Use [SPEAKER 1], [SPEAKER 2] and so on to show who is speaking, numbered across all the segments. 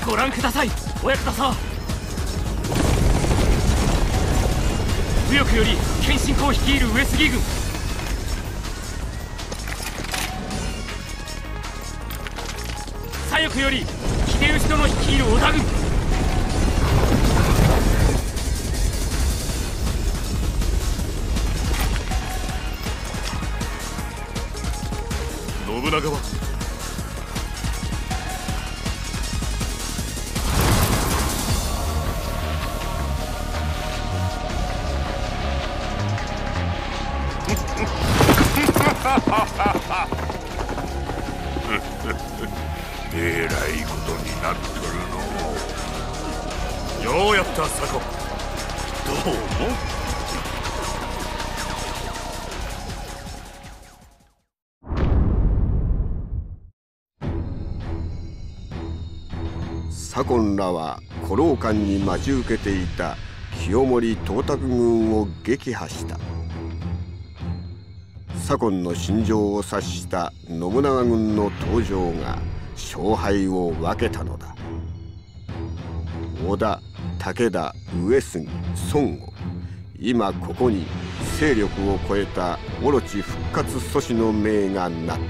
[SPEAKER 1] ご覧ください、お役立様。右翼より謙信公率いる上杉軍、左翼より秀吉殿率いる織田軍、
[SPEAKER 2] 信長は
[SPEAKER 3] えらいことになっとるの。
[SPEAKER 2] ようやった左近。どうも。
[SPEAKER 4] 左近らは虎牢関に待ち受けていた清盛董卓軍を撃破した。左近の心情を察した信長軍の登場が勝敗を分けたのだ。織田、武田、上杉、孫悟、今ここに勢力を超えたオロチ復活阻止の命が鳴った。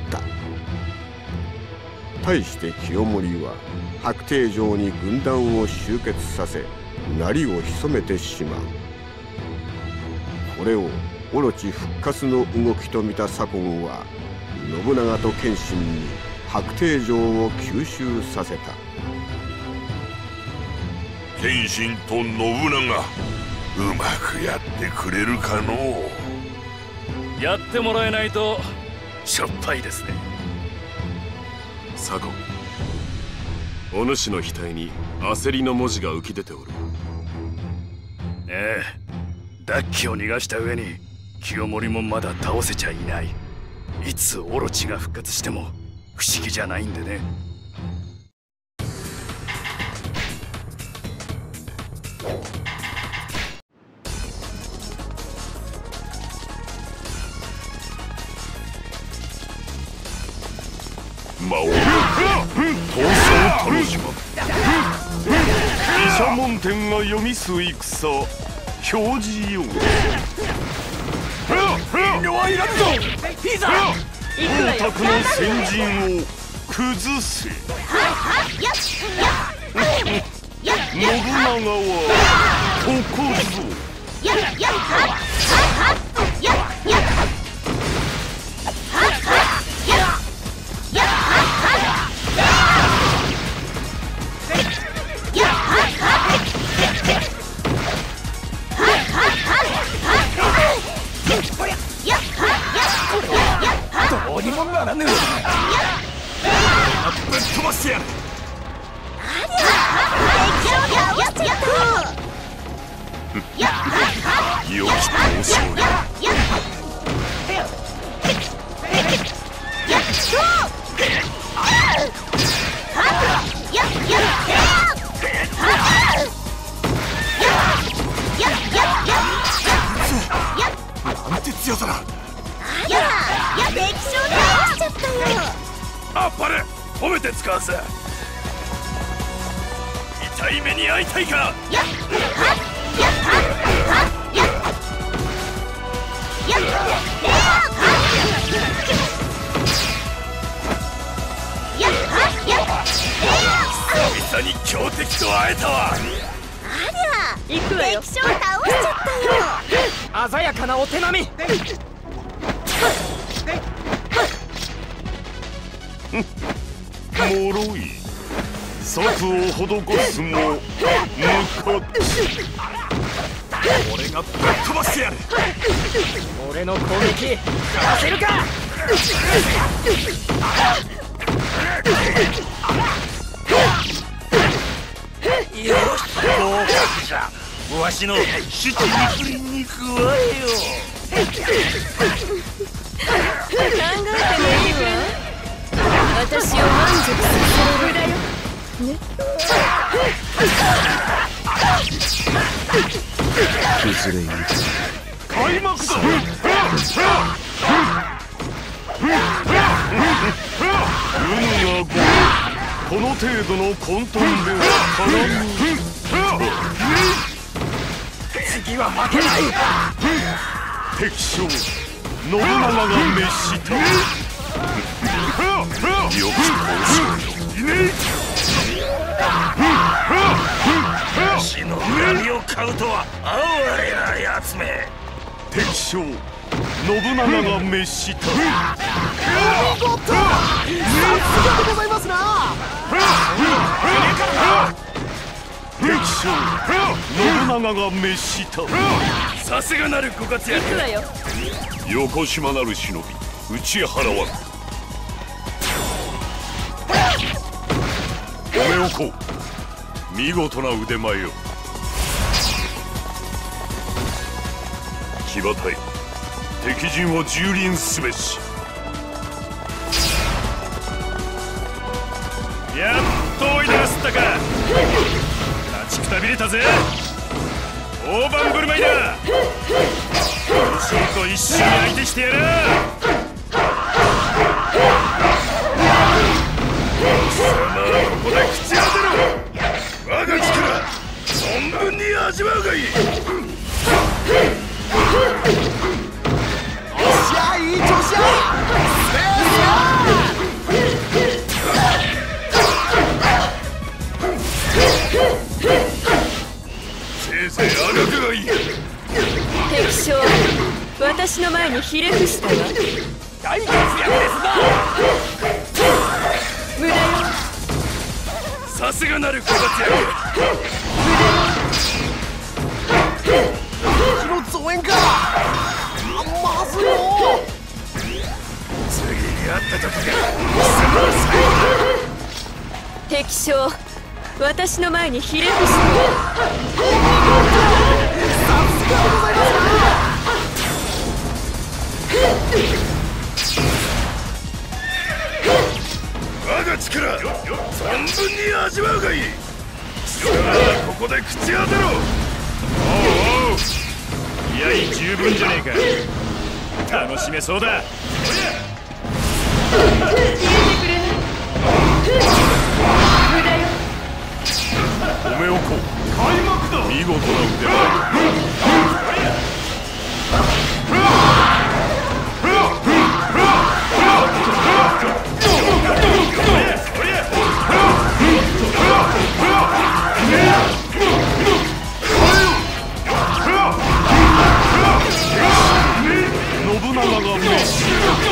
[SPEAKER 4] 対して清盛は白帝城に軍団を集結させ鳴りを潜めてしまう。これをオロチ復活の動きと見た左近は信長と謙信に白帝城を吸収させた。
[SPEAKER 3] 謙信と信長、うまくやってくれるかのう。
[SPEAKER 1] やってもらえないとしょっぱいですね。
[SPEAKER 2] 左近、お主の額に焦りの文字が浮き出ておる。
[SPEAKER 1] ええ、奪旗を逃がした上に清盛もまだ倒せちゃいない。いつオロチが復活しても不思議じゃないんでね。
[SPEAKER 3] 魔王闘争楽しま毘沙門天が読みす戦表示よう。遠慮はいらんぞ。いざ董卓の先陣を崩せ。信長はここぞ。
[SPEAKER 1] どうにもならぬ。ぶっ飛ばしてやる。
[SPEAKER 3] 良き闘争よ。なんて強さだ。
[SPEAKER 5] 敵将で倒しちゃったよ。
[SPEAKER 1] あっぱれ褒めて使わせ。痛い目に遭いたいか。久々に強敵と会えたわ。
[SPEAKER 5] ありゃ、行くわよ。敵将倒しちゃったよ。
[SPEAKER 1] 鮮やかなお手並み。
[SPEAKER 3] もろい。策を施すも無価値。
[SPEAKER 1] 俺がぶっ飛ばしてやる。俺の攻撃かわせるか。よし、合格じゃ。わしの手指肉林に加えよう。
[SPEAKER 5] 考えてもいいわ。私を満足させるだよね。
[SPEAKER 4] 崩れゆく
[SPEAKER 3] 開幕だ。運が
[SPEAKER 1] この程度の混沌ではかなわぬ。次は負けない。敵将信長が滅した。
[SPEAKER 3] よく通そうよ。死の恨みを買うとは哀れなやつめ。
[SPEAKER 1] 敵将信長が滅した。
[SPEAKER 6] お見事、さすがでございますな。
[SPEAKER 1] 敵将信長が滅した。さすがなるご活躍。
[SPEAKER 3] よこしまなる忍び打ち払わん。おめおこう、見事な腕前よ。騎馬隊、敵陣を蹂躙すべし。
[SPEAKER 1] やっと追い出したか。待ちくたびれたぜ。大盤振る舞いだ。武将と一緒に相手してやる。貴様はここで口当てろ。我が力存分に味わうがいい。
[SPEAKER 6] よっしゃ、いい調子や。
[SPEAKER 3] せいぜいあがくがいい。
[SPEAKER 5] 敵将、私の前にひれ伏したわ。
[SPEAKER 6] 大活躍ですな。
[SPEAKER 5] 無駄よ。
[SPEAKER 1] さすがなるご活躍。
[SPEAKER 6] 敵の増援か。まずいよ。
[SPEAKER 1] 次に会った時が貴様の
[SPEAKER 5] 敵将、私の前にひれ伏したわ。
[SPEAKER 6] さすがでございますな。
[SPEAKER 1] 我が力存分に味わうがいい。さあここで口当てろ。おうおう、いやい十分じゃねえか。楽しめそうだ。
[SPEAKER 3] おめおこう、
[SPEAKER 1] 開幕だ。
[SPEAKER 3] 見事な腕前よ。
[SPEAKER 1] 信長が滅した。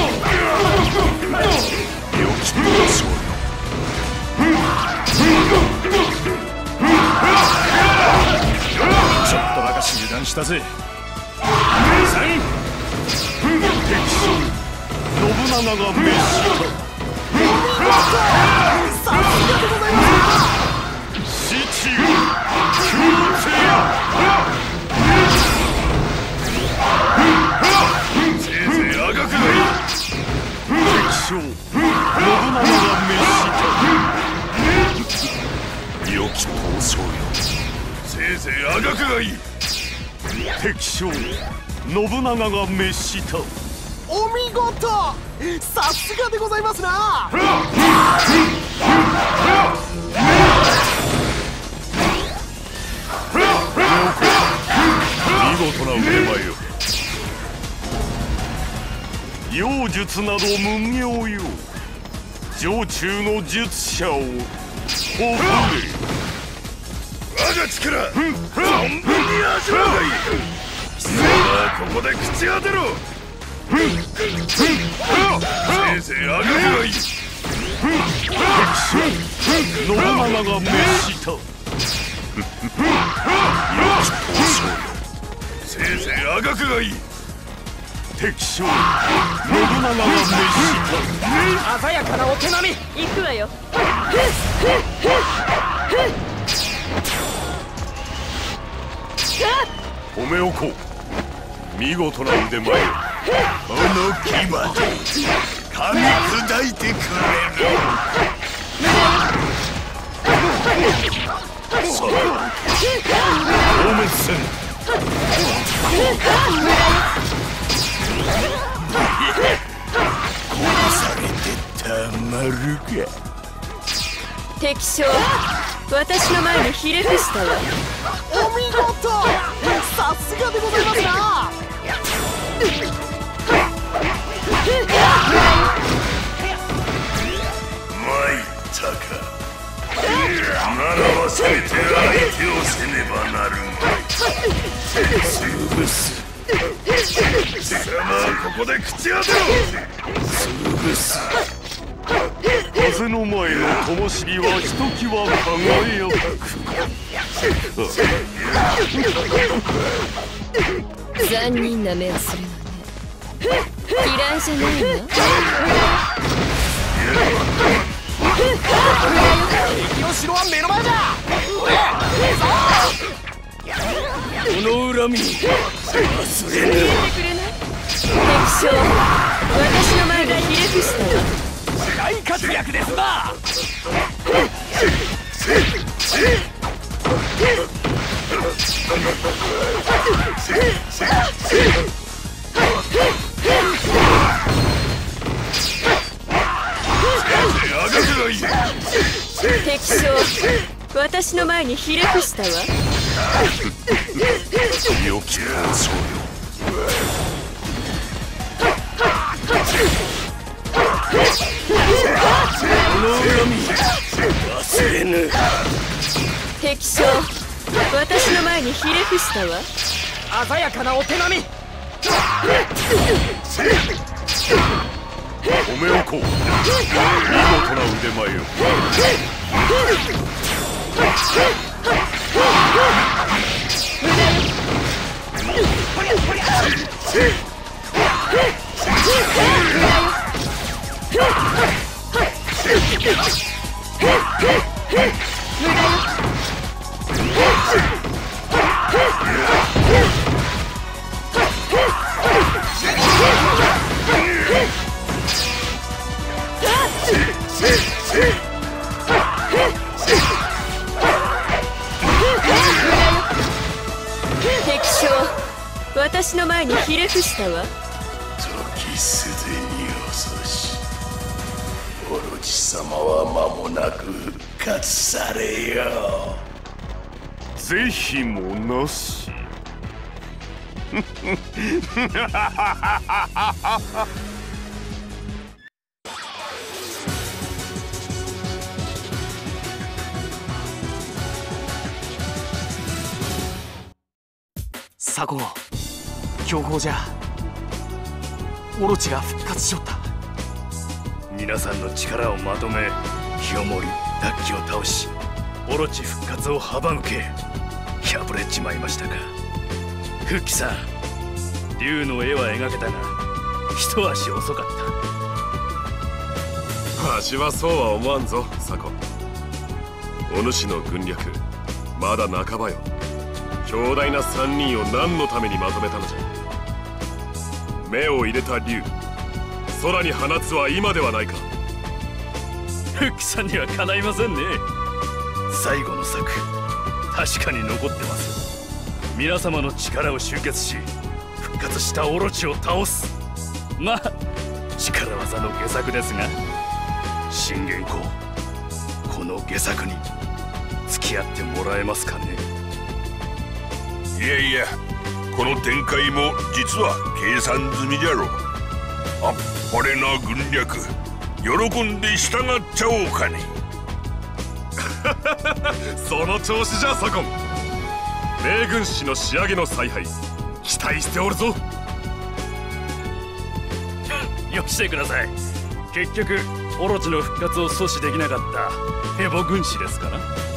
[SPEAKER 3] よきとそうよ。
[SPEAKER 1] ちょっとばかし油断したぜ。敵将信長が滅した。
[SPEAKER 6] さすがでございます。
[SPEAKER 1] 死地強制。せいぜいあがくがいい。敵将信長が滅した。
[SPEAKER 3] よき闘争よ。
[SPEAKER 1] せいぜいあがくがいい。敵将信長が滅した。
[SPEAKER 6] お見事、さすがでございますな。
[SPEAKER 3] 見事な腕前よ。
[SPEAKER 1] 妖術など無名よ。城中の術者を誇れ。我が力存分に味わうがいい。貴様はここで口当てろ。せいぜいあがくがいい。敵将信長が滅した。せいぜいあがくがいい。敵将信長が滅した。
[SPEAKER 6] 鮮やかなお手並み。
[SPEAKER 5] 行くわよ。
[SPEAKER 3] おめおこう、見事な腕前よ。
[SPEAKER 1] この牙で噛み砕いてくれる。
[SPEAKER 3] さあ、
[SPEAKER 1] 消滅戦。殺されてたまるか。
[SPEAKER 5] 敵将、私の前にひれ伏したわ。
[SPEAKER 6] お見事、さすがでございますな。
[SPEAKER 3] 参ったか。ならばせめて相手をせねばなるまい。潰す。貴様はここで口当てろ。潰す。
[SPEAKER 1] 風の前の灯火はひときわ輝く。
[SPEAKER 5] 残忍な目をするのね。嫌いじゃないわ。
[SPEAKER 6] 敵の城は目の前だ。
[SPEAKER 1] この恨み忘れぬ。
[SPEAKER 5] 敵将、私の前にひれ伏したわ。
[SPEAKER 6] 大活躍ですな。
[SPEAKER 5] 敵将、私の前にひれ伏したわ。
[SPEAKER 3] 良き感想よ。
[SPEAKER 1] この恨み忘れぬ。
[SPEAKER 5] 敵将、私の前にひれ伏したわ。
[SPEAKER 6] 鮮やかなお手並み。
[SPEAKER 1] 褒めおこう。見事な腕前よ。
[SPEAKER 5] 敵将、私の前にひれ伏したわ。
[SPEAKER 3] 時すでに遅し。オロチ様は間もなく復活されよう。
[SPEAKER 1] 是非もなし。
[SPEAKER 6] 左近、強豪じゃ。オロチが復活しよった。
[SPEAKER 1] 皆さんの力をまとめ、清盛、ダッキを倒し、オロチ復活を阻むけ破れちまいましたか。フッキさん、竜の絵は描けたが一足遅かった。
[SPEAKER 2] わしはそうは思わんぞ、左近。お主の軍略まだ半ばよ。強大な3人を何のためにまとめたのじゃ。目を入れた竜、空に放つは今ではないか。
[SPEAKER 1] フッキさんにはかないませんね。最後の策、確かに残ってます。皆様の力を集結し、復活したオロチを倒す。まあ力技の下策ですが、信玄公、この下策に付き合ってもらえますかね。
[SPEAKER 3] いやいや、この展開も実は計算済みじゃろう。あっぱれな軍略、喜んで従っちゃおうかね。
[SPEAKER 2] その調子じゃ左近。名軍師の仕上げの采配、期待しておるぞ。
[SPEAKER 1] よしてください。結局オロチの復活を阻止できなかったヘボ軍師ですから。